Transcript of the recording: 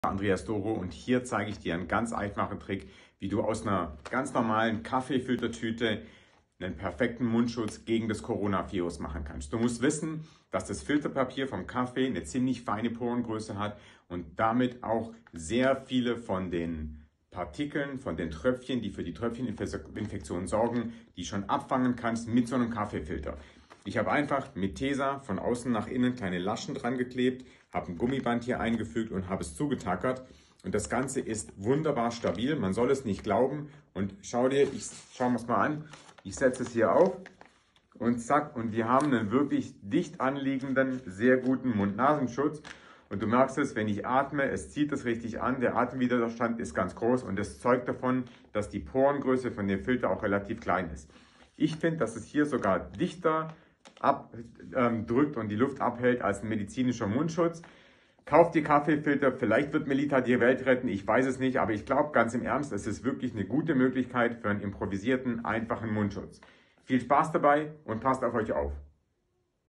Andreas Doro und hier zeige ich dir einen ganz einfachen Trick, wie du aus einer ganz normalen Kaffeefiltertüte einen perfekten Mundschutz gegen das Coronavirus machen kannst. Du musst wissen, dass das Filterpapier vom Kaffee eine ziemlich feine Porengröße hat und damit auch sehr viele von den Partikeln, von den Tröpfchen, die für die Tröpfcheninfektion sorgen, die schon abfangen kannst mit so einem Kaffeefilter. Ich habe einfach mit Tesa von außen nach innen kleine Laschen dran geklebt, habe ein Gummiband hier eingefügt und habe es zugetackert. Und das Ganze ist wunderbar stabil, man soll es nicht glauben. Und schauen wir es mal an. Ich setze es hier auf und zack, und wir haben einen wirklich dicht anliegenden, sehr guten Mund-Nasenschutz. Und du merkst es, wenn ich atme, es zieht es richtig an, der Atemwiderstand ist ganz groß und das zeugt davon, dass die Porengröße von dem Filter auch relativ klein ist. Ich finde, dass es hier sogar dichter abdrückt und die Luft abhält als ein medizinischer Mundschutz. Kauf dir Kaffeefilter, vielleicht wird Melita die Welt retten, ich weiß es nicht, aber ich glaube ganz im Ernst, es ist wirklich eine gute Möglichkeit für einen improvisierten, einfachen Mundschutz. Viel Spaß dabei und passt auf euch auf!